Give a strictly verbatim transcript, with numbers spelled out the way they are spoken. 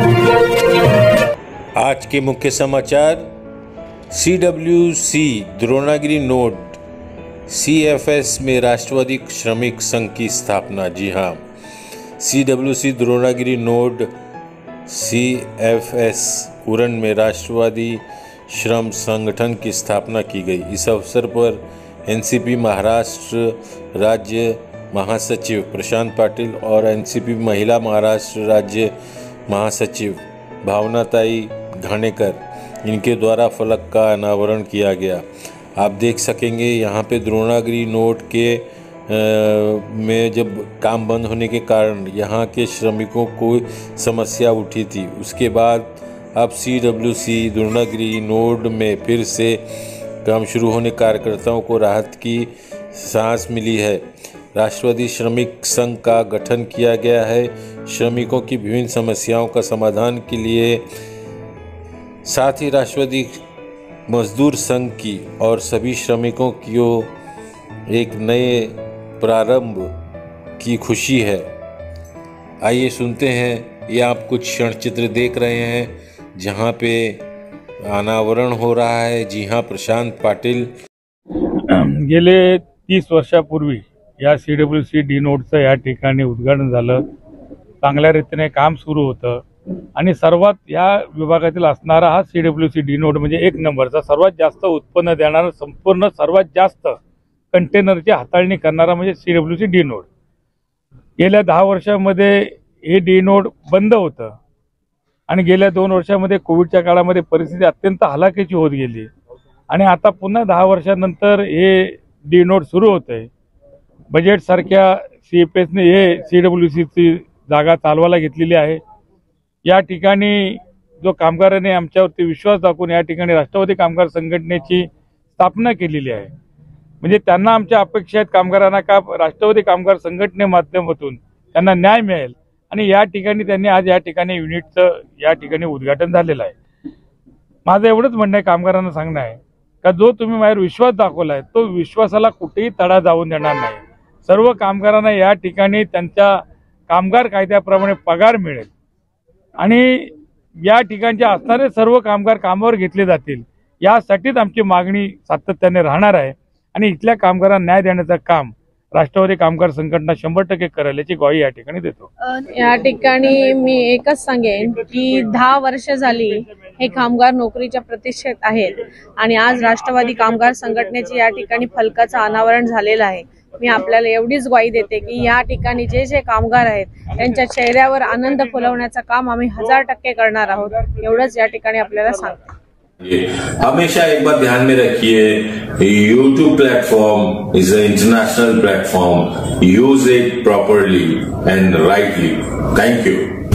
आज के मुख्य समाचार। C W C Dronagiri node C F S में राष्ट्रवादी श्रमिक संघ की स्थापना। जी हाँ, C W C Dronagiri node C F S Uran में राष्ट्रवादी श्रम संगठन की स्थापना की गई। इस अवसर पर एन सी पी महाराष्ट्र राज्य महासचिव प्रशांत पाटिल और एन सी पी महिला महाराष्ट्र राज्य महासचिव भावनाताई घाणेकर इनके द्वारा फलक का अनावरण किया गया। आप देख सकेंगे यहाँ पे द्रोणागिरी नोड के आ, में जब काम बंद होने के कारण यहाँ के श्रमिकों को समस्या उठी थी, उसके बाद अब C W C Dronagiri node में फिर से काम शुरू होने कार्यकर्ताओं को राहत की सांस मिली है। राष्ट्रवादी श्रमिक संघ का गठन किया गया है। श्रमिकों की विभिन्न समस्याओं का समाधान के लिए साथ ही राष्ट्रवादी मजदूर संघ की और सभी श्रमिकों की एक नए प्रारंभ की खुशी है। आइए सुनते हैं, ये आप कुछ क्षण चित्र देख रहे हैं जहां पे अनावरण हो रहा है। जी हाँ, प्रशांत पाटिल गेले तीस वर्षापूर्वी या सी डब्ल्यू सी डी नोडचं या ठिकाणी उद्घाटन झालं। चांगल्या रीतीने काम सुरू होतं आणि सर्वात या विभागातील असणारा हा C W C D node म्हणजे एक नंबरचा सर्वात जास्त उत्पन्न देणारा, संपूर्ण सर्वात जास्त कंटेनरची हाताळणी करणारा म्हणजे C W C D node. गेल्या दहा वर्षांमध्ये हे डी नोड बंद होतं आणि गेल्या दोन वर्षांमध्ये कोविडच्या काळामध्ये परिस्थिती अत्यंत हलाखीची होत गेली आणि आता पुन्हा दहा वर्षांनंतर हे डी नोड सुरू होतंय। बजेट सारख्या सी एफ एसने हे सी डब्ल्यू सीची जागा चालवायला घेतलेली आहे। या ठिकाणी जो कामगारांनी आमच्यावरती विश्वास दाखवून या ठिकाणी राष्ट्रवादी कामगार संघटनेची स्थापना केलेली आहे, म्हणजे त्यांना आमच्या अपेक्षा आहेत कामगारांना का राष्ट्रवादी कामगार संघटने माध्यमातून त्यांना न्याय मिळेल आणि या ठिकाणी त्यांनी आज या ठिकाणी युनिटचं या ठिकाणी उद्घाटन झालेलं आहे। माझं एवढंच म्हणणं आहे, कामगारांना सांगणं आहे का जो तुम्ही माझ्यावर विश्वास दाखवलाय तो विश्वासाला कुठेही तडा जाऊन देणार नाही। सर्व कामगारांना या ठिकाणी त्यांच्या कामगार कायद्याप्रमाणे पगार मिळेल आणि या ठिकाणचे असणारे सर्व कामगार कामावर घेतले जातील, यासाठीच आमची मागणी सातत्याने राहणार आहे आणि इथल्या कामगारांना न्याय देण्याचं काम राष्ट्रवादी कामगार संघटना शंभर टक्के करेल याची ग्वाही या ठिकाणी देतो। या ठिकाणी मी एकच सांगेन की दहा वर्ष झाली हे कामगार नोकरीच्या प्रतीक्षेत आहेत आणि आज राष्ट्रवादी कामगार संघटनेचे या ठिकाणी फलकाचं अनावरण झालेलं आहे। मी आपल्याला एवढीच ग्वाही देते की या ठिकाणी जे जे कामगार आहेत त्यांच्या चेहऱ्यावर आनंद फुलवण्याचं काम आम्ही हजार टक्के करणार आहोत, एवढंच या ठिकाणी आपल्याला सांगते। हमेशा एक बात ध्यान में रखिए, YouTube platform is a international platform. Use it properly and rightly. Thank you.